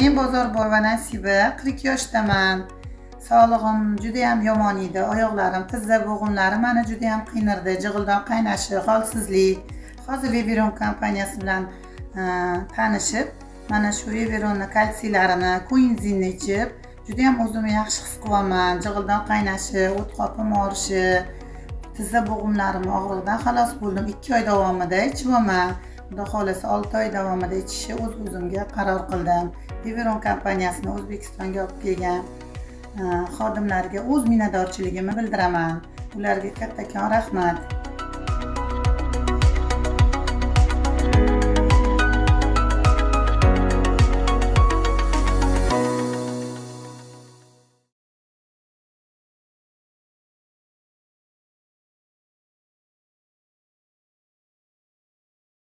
Men Bozorboyeva Nasiba, 40 yoshdaman. Sog'lig'im juda ham yomon edi. Oyoqlarim, tizza bo'g'imlarim meni juda ham qiynardi. Jig'ildon qaynashi, holsizlik. Hozir Viveron kompaniyasi bilan tanishib, mana shu Viveronning kalsiylarini, koenzinni ichib, juda ham o'zimni yaxshi his qilaman. Jig'ildon qaynashi, o't qopim og'rishi, tizza bo'g'imlarim og'rig'idan xalos bo'ldim. 2 oy davomida ichaman. Xudo xolasa 6 oy davomida ichishni o'zimga qaror qildim. Viveron kompaniyasini O'zbekistonga olib kelgan xodimlarga o'z minnatdorchiligimni bildiraman. Ularga kattakon rahmat.